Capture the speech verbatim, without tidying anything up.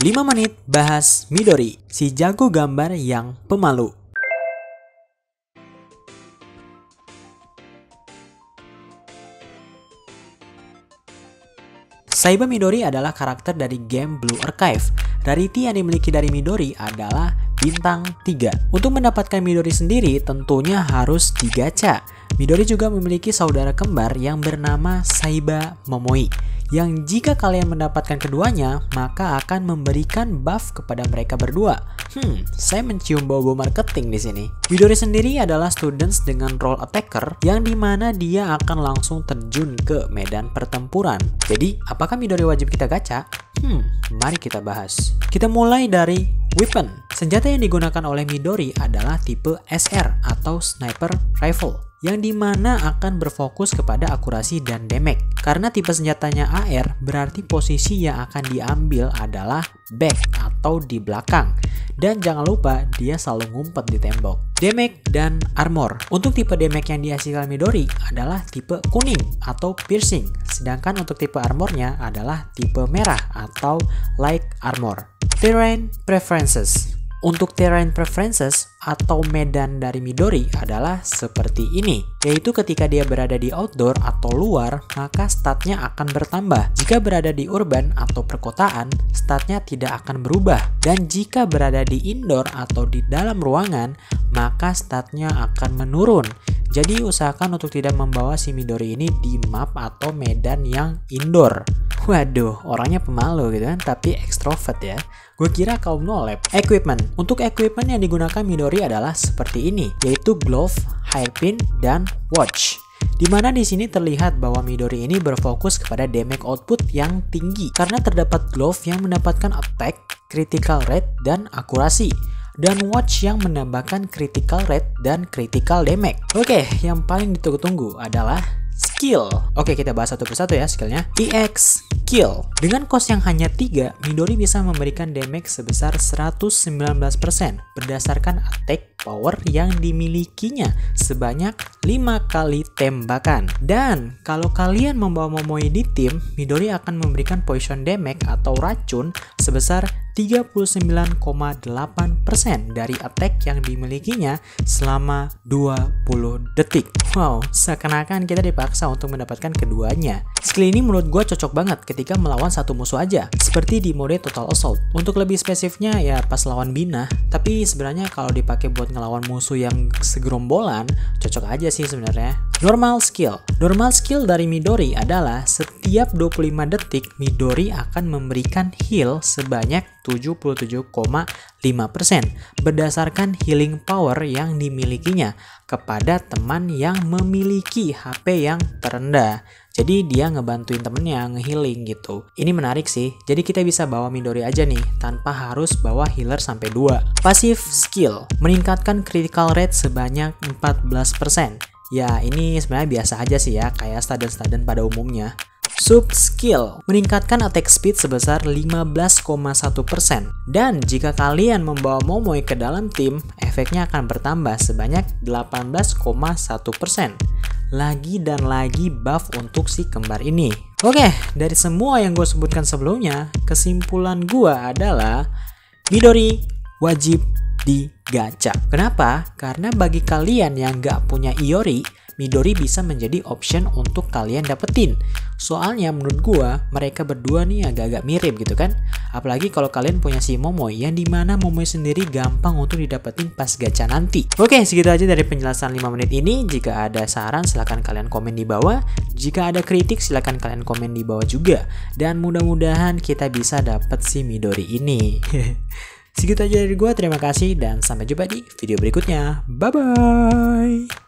lima menit bahas Midori, si jago gambar yang pemalu. Saiba Midori adalah karakter dari game Blue Archive. Rarity yang dimiliki dari Midori adalah bintang tiga. Untuk mendapatkan Midori sendiri tentunya harus digacha. Midori juga memiliki saudara kembar yang bernama Saiba Momoi, yang jika kalian mendapatkan keduanya, maka akan memberikan buff kepada mereka berdua. Hmm, saya mencium bau-bau marketing di sini. Midori sendiri adalah students dengan role attacker, yang dimana dia akan langsung terjun ke medan pertempuran. Jadi, apakah Midori wajib kita gacha? Hmm, mari kita bahas. Kita mulai dari weapon. Senjata yang digunakan oleh Midori adalah tipe S R atau Sniper Rifle, yang dimana akan berfokus kepada akurasi dan damage. Karena tipe senjatanya A R, berarti posisi yang akan diambil adalah back atau di belakang. Dan jangan lupa dia selalu ngumpet di tembok. Damage dan armor. Untuk tipe damage yang dihasilkan Midori adalah tipe kuning atau piercing. Sedangkan untuk tipe armornya adalah tipe merah atau light armor. Terrain preferences. Untuk terrain preferences atau medan dari Midori adalah seperti ini, yaitu ketika dia berada di outdoor atau luar, maka statnya akan bertambah. Jika berada di urban atau perkotaan, statnya tidak akan berubah. Dan jika berada di indoor atau di dalam ruangan, maka statnya akan menurun. Jadi usahakan untuk tidak membawa si Midori ini di map atau medan yang indoor. Waduh, orangnya pemalu gitu kan, tapi ekstrovert ya. Gue kira kaum nolep. Equipment. Untuk equipment yang digunakan Midori adalah seperti ini, yaitu glove, hairpin, dan watch. Dimana di sini terlihat bahwa Midori ini berfokus kepada damage output yang tinggi karena terdapat glove yang mendapatkan attack, critical rate, dan akurasi. Dan watch yang menambahkan critical rate dan critical damage. Oke, yang paling ditunggu-tunggu adalah skill. Oke, kita bahas satu persatu ya skillnya. E X Skill. Dengan cost yang hanya tiga, Midori bisa memberikan damage sebesar seratus sembilan belas persen berdasarkan attack power yang dimilikinya sebanyak lima kali tembakan. Dan kalau kalian membawa Momoi di tim, Midori akan memberikan poison damage atau racun sebesar tiga puluh sembilan koma delapan persen dari attack yang dimilikinya selama dua puluh detik. Wow, seakan-akan kita dipaksa untuk mendapatkan keduanya. Skill ini menurut gue cocok banget ketika melawan satu musuh aja, seperti di mode Total Assault. Untuk lebih spesifiknya ya pas lawan Bina, tapi sebenarnya kalau dipakai buat ngelawan musuh yang segerombolan, cocok aja sih sebenarnya. Normal skill. Normal skill dari Midori adalah setiap dua puluh lima detik Midori akan memberikan heal sebanyak tujuh puluh tujuh koma lima persen berdasarkan healing power yang dimilikinya kepada teman yang memiliki H P yang terendah. Jadi dia ngebantuin temennya ngehealing gitu. Ini menarik sih. Jadi kita bisa bawa Midori aja nih tanpa harus bawa healer sampai dua. Passive skill. Meningkatkan critical rate sebanyak empat belas persen. Ya ini sebenarnya biasa aja sih ya, kayak stun-stun pada umumnya. Sub skill. Meningkatkan attack speed sebesar lima belas koma satu persen. Dan jika kalian membawa Momoi ke dalam tim, efeknya akan bertambah sebanyak delapan belas koma satu persen. Lagi dan lagi buff untuk si kembar ini. Oke, dari semua yang gue sebutkan sebelumnya, kesimpulan gue adalah Midori wajib digacha. Kenapa? Karena bagi kalian yang gak punya Iori, Midori bisa menjadi option untuk kalian dapetin. Soalnya menurut gua mereka berdua nih agak-agak mirip gitu kan. Apalagi kalau kalian punya si Momoi, yang dimana Momoi sendiri gampang untuk didapetin pas gacha nanti. Oke, segitu aja dari penjelasan lima menit ini. Jika ada saran silahkan kalian komen di bawah. Jika ada kritik silahkan kalian komen di bawah juga. Dan mudah-mudahan kita bisa dapet si Midori ini. Segitu aja dari gua, terima kasih dan sampai jumpa di video berikutnya. Bye bye.